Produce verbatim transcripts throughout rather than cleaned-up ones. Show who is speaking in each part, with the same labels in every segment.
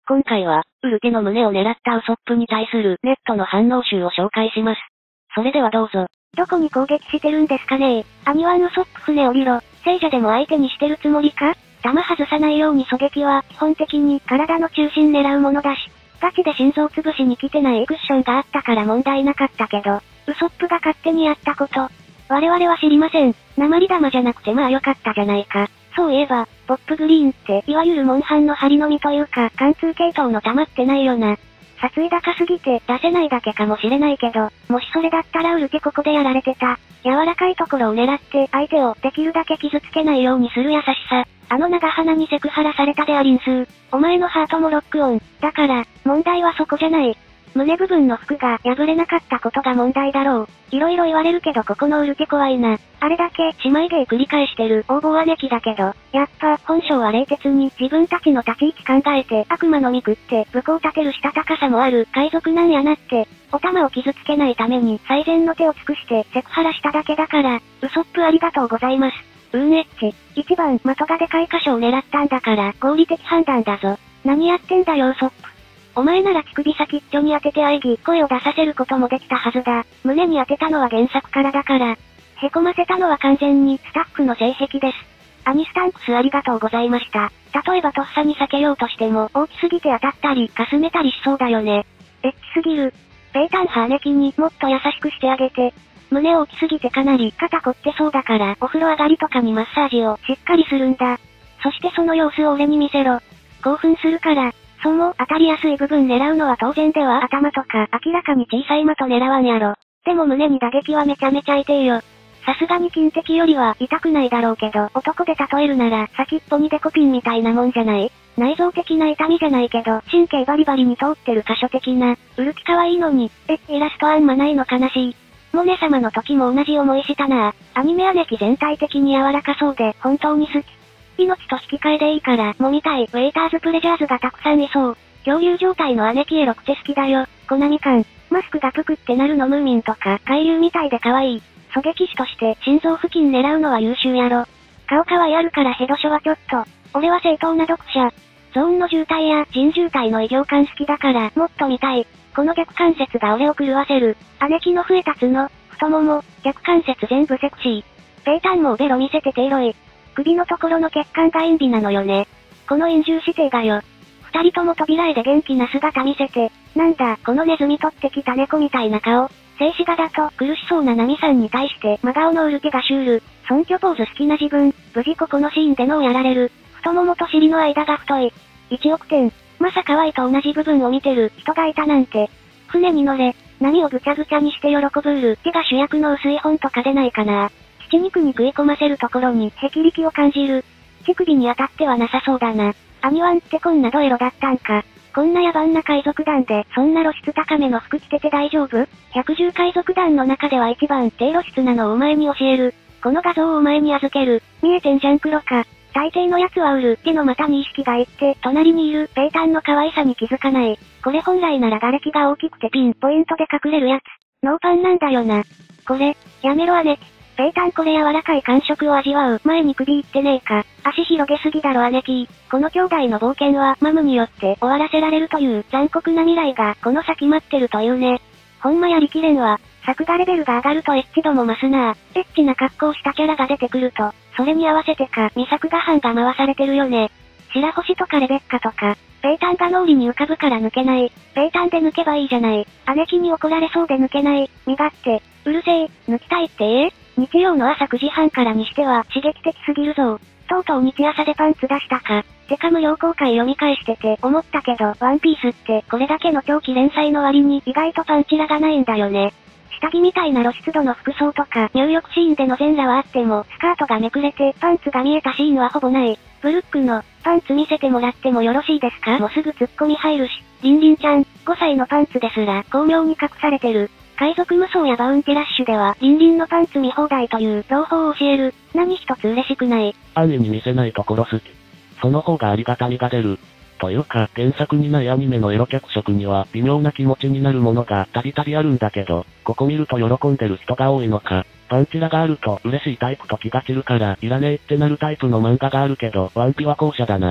Speaker 1: 今回は、ウルテの胸を狙ったウソップに対するネットの反応集を紹介します。それではどうぞ。
Speaker 2: どこに攻撃してるんですかねー。アニワンウソップ船降りろ。聖者でも相手にしてるつもりか？弾外さないように狙撃は、基本的に体の中心狙うものだし、ガチで心臓潰しに来てないクッションがあったから問題なかったけど、ウソップが勝手にやったこと。我々は知りません。鉛弾じゃなくてまあ良かったじゃないか。そういえば、ポップグリーンって、いわゆるモンハンの針のみというか、貫通系統の弾ってないよな。殺意高すぎて出せないだけかもしれないけど、もしそれだったらウルテここでやられてた。柔らかいところを狙って相手をできるだけ傷つけないようにする優しさ。あの長鼻にセクハラされたでありんすー。お前のハートもロックオン。だから、問題はそこじゃない。胸部分の服が破れなかったことが問題だろう。いろいろ言われるけどここのウルテ怖いな。あれだけ姉妹芸繰り返してる横暴姉貴だけど、やっぱ本性は冷徹に自分たちの立ち位置考えて悪魔の実食って武功立てるしたたかさもある海賊なんやなって、お玉を傷つけないために最善の手を尽くしてセクハラしただけだから、ウソップありがとうございます。うんエッチ。一番的がでかい箇所を狙ったんだから合理的判断だぞ。何やってんだよウソップ。お前なら乳首先っちょに当てて喘ぎ、声を出させることもできたはずだ。胸に当てたのは原作からだから。へこませたのは完全にスタッフの性癖です。アニスタンクスありがとうございました。例えばとっさに避けようとしても大きすぎて当たったり、かすめたりしそうだよね。エッチすぎる。ペータンハーネキにもっと優しくしてあげて。胸大きすぎてかなり肩凝ってそうだから、お風呂上がりとかにマッサージをしっかりするんだ。そしてその様子を俺に見せろ。興奮するから。その当たりやすい部分狙うのは当然では頭とか明らかに小さい的狙わんやろ。でも胸に打撃はめちゃめちゃ痛えよ。さすがに金敵よりは痛くないだろうけど、男で例えるなら先っぽにデコピンみたいなもんじゃない？内臓的な痛みじゃないけど、神経バリバリに通ってる箇所的な、ウルキ可愛いのに、え、イラストあんまないの悲しい。モネ様の時も同じ思いしたなぁ。アニメ姉貴全体的に柔らかそうで本当に好き。命と引き換えでいいから、もみたい、ウェイターズプレジャーズがたくさんいそう。恐竜状態の姉貴エロくて好きだよ。コナミ感。マスクがぷくってなるのムーミンとか、海流みたいで可愛い。狙撃手として心臓付近狙うのは優秀やろ。顔可愛いあるからヘドショはちょっと。俺は正当な読者。ゾーンの渋滞や人渋滞の異常感好きだから、もっと見たい。この逆関節が俺を狂わせる。姉貴の増えた角、太もも、逆関節全部セクシー。ペータンもベロ見せててエロい。首のところの血管が陰微なのよね。この陰重姿勢がよ。二人とも扉絵で元気な姿見せて、なんだ、このネズミ取ってきた猫みたいな顔。静止画だと苦しそうなナミさんに対して真顔のウルテがシュール。尊虚ポーズ好きな自分、無事ここのシーンで脳やられる。太ももと尻の間が太い。いちおくてん。まさかワイと同じ部分を見てる人がいたなんて。船に乗れ、波をぐちゃぐちゃにして喜ぶウルテが主役の薄い本とか出ないかな。血肉に食い込ませるところに霹靂を感じる。乳首に当たってはなさそうだな。アニワンってこんなドエロだったんか。こんな野蛮な海賊団でそんな露出高めの服着てて大丈夫？ひゃくじゅう海賊団の中では一番低露出なのをお前に教える。この画像をお前に預ける。見えてんじゃん黒か。大抵のやつはウルテの股に意識がいって、隣にいるペータンの可愛さに気づかない。これ本来なら瓦礫が大きくてピンポイントで隠れるやつ。ノーパンなんだよな。これ、やめろ姉貴。ペータンこれ柔らかい感触を味わう前に首いってねえか。足広げすぎだろ姉貴。この兄弟の冒険はマムによって終わらせられるという残酷な未来がこの先待ってるというね。ほんまやりきれんわ。作画レベルが上がるとエッチ度も増すなぁ。エッチな格好したキャラが出てくると、それに合わせてか未作画班が回されてるよね。白星とかレベッカとか、ペータンが脳裏に浮かぶから抜けない。ペータンで抜けばいいじゃない。姉貴に怒られそうで抜けない。身勝手。うるせえ、抜きたいってええ？日曜の朝くじはんからにしては刺激的すぎるぞ。とうとう日朝でパンツ出したか。てか無料公開読み返してて思ったけど、ワンピースってこれだけの長期連載の割に意外とパンチラがないんだよね。下着みたいな露出度の服装とか入浴シーンでの全裸はあっても、スカートがめくれてパンツが見えたシーンはほぼない。ブルックのパンツ見せてもらってもよろしいですか？もうすぐツッコミ入るし、リンリンちゃん、ごさいのパンツですら巧妙に隠されてる。海賊無双やバウンティラッシュでは、リンリンのパンツ見放題という朗報を教える。何一つ嬉しくない。
Speaker 3: 安易に見せないところ好き。その方がありがたみが出る。というか、原作にないアニメのエロ脚色には微妙な気持ちになるものがたびたびあるんだけど、ここ見ると喜んでる人が多いのか。パンチラがあると嬉しいタイプと気が散るから、いらねえってなるタイプの漫画があるけど、ワンピは後者だな。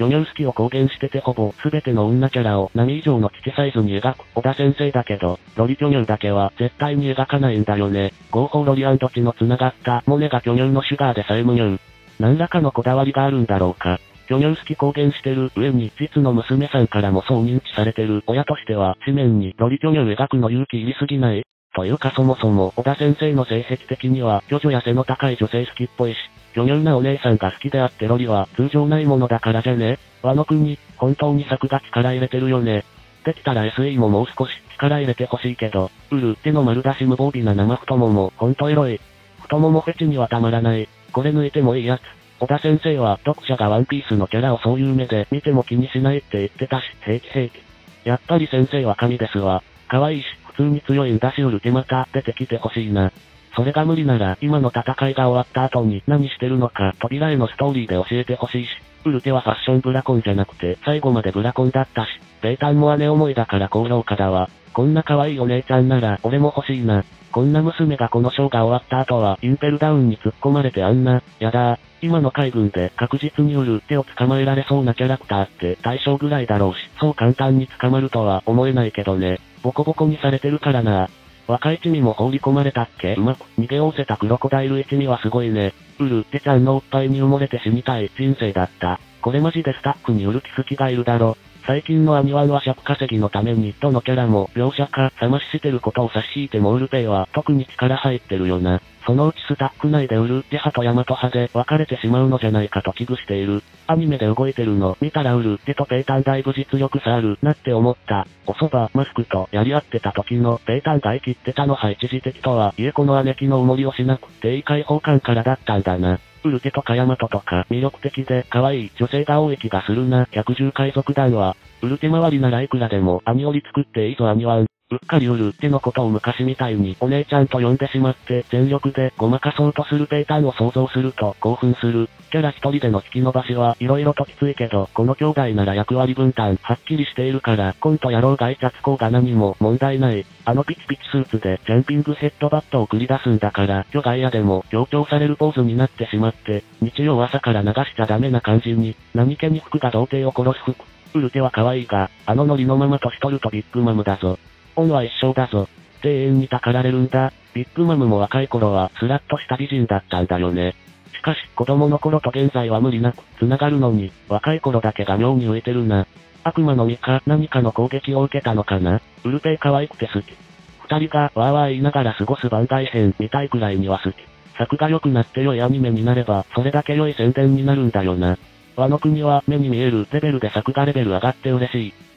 Speaker 3: 巨乳好きを公言しててほぼ全ての女キャラを波以上の父サイズに描く小田先生だけど、ロリ巨乳だけは絶対に描かないんだよね。合法ロリ&血の繋がったモネが巨乳のシュガーでさえ無乳。何らかのこだわりがあるんだろうか。巨乳好き公言してる上に実の娘さんからもそう認知されてる親としては紙面にロリ巨乳描くの勇気いりすぎない？というかそもそも小田先生の性癖的には巨女や背の高い女性好きっぽいし、巨乳なお姉さんが好きであってロリは通常ないものだからじゃね？和の国、本当に作が力入れてるよね。できたら エスイー ももう少し力入れてほしいけど、うる手の丸出し無防備な生太もも、ほんとエロい。太ももフェチにはたまらない。これ抜いてもいいやつ。小田先生は読者がワンピースのキャラをそういう目で見ても気にしないって言ってたし、平気平気。やっぱり先生は神ですわ。可愛いし、普通に強いんだしウルテまた出てきてほしいな。それが無理なら今の戦いが終わった後に何してるのか扉へのストーリーで教えてほしいし、ウルテはファッションブラコンじゃなくて最後までブラコンだったし、ペータンも姉思いだから高評価だわ。こんな可愛いお姉ちゃんなら俺も欲しいな。こんな娘がこのショーが終わった後はインペルダウンに突っ込まれてあんな、やだー。今の海軍で確実にウルテを捕まえられそうなキャラクターって大将ぐらいだろうし、そう簡単に捕まるとは思えないけどね。ボコボコにされてるからな。若いチミも放り込まれたっけ？うまく逃げおおせたクロコダイル一味はすごいね。ウルテちゃんのおっぱいに埋もれて死にたい人生だった。これマジでスタッフにウルテ好きがいるだろ。最近のアニワンは尺稼ぎのためにどのキャラも描写か冷まししてることを差し引いてもウルペイは特に力入ってるよな。そのうちスタッフ内でウルテ派とヤマト派で分かれてしまうのじゃないかと危惧している。アニメで動いてるの見たらウルテとペータンだいぶ実力差あるなって思った。おそば、マスクとやり合ってた時のペータンが生きってたのは一時的とはいえこの姉貴の重りをしなくていい解放感からだったんだな。ウルテとかヤマトとか魅力的で可愛い女性が多い気がするな。百獣海賊団は、ウルテ周りならいくらでもアニオリ作っていいぞアニワン。うっかりウルテのことを昔みたいにお姉ちゃんと呼んでしまって全力でごまかそうとするペータンを想像すると興奮する。キャラ一人での引き伸ばしは色々ときついけど、この兄弟なら役割分担はっきりしているから、コント野郎がイチャつこうが何も問題ない。あのピチピチスーツでジャンピングヘッドバットを繰り出すんだから、巨外野でも強調されるポーズになってしまって、日曜朝から流しちゃダメな感じに、何気に服が童貞を殺す服。ウルテは可愛いが、あのノリのまま年取るとビッグマムだぞ。恩は一生だぞ。って永遠にたかられるんだ。ビッグマムも若い頃はスラッとした美人だったんだよね。しかし子供の頃と現在は無理なく繋がるのに、若い頃だけが妙に浮いてるな。悪魔の実か何かの攻撃を受けたのかな。ウルペイ可愛くて好き。二人がわーわー言いながら過ごす番外編みたいくらいには好き。作が良くなって良いアニメになればそれだけ良い宣伝になるんだよな。和の国は目に見えるレベルで作画レベル上がって嬉しい。